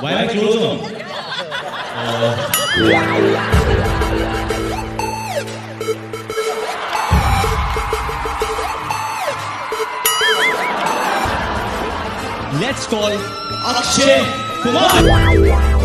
Why am I close on? Let's call Akshay Kumar.